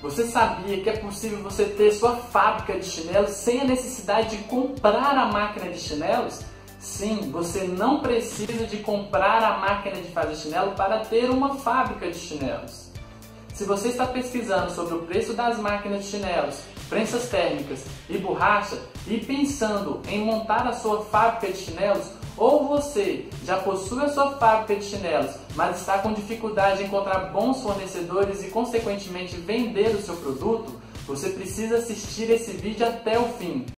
Você sabia que é possível você ter sua fábrica de chinelos sem a necessidade de comprar a máquina de chinelos? Sim, você não precisa de comprar a máquina de fazer chinelo para ter uma fábrica de chinelos. Se você está pesquisando sobre o preço das máquinas de chinelos, prensas térmicas e borracha e pensando em montar a sua fábrica de chinelos, ou você já possui a sua fábrica de chinelos, mas está com dificuldade em encontrar bons fornecedores e consequentemente vender o seu produto, você precisa assistir esse vídeo até o fim.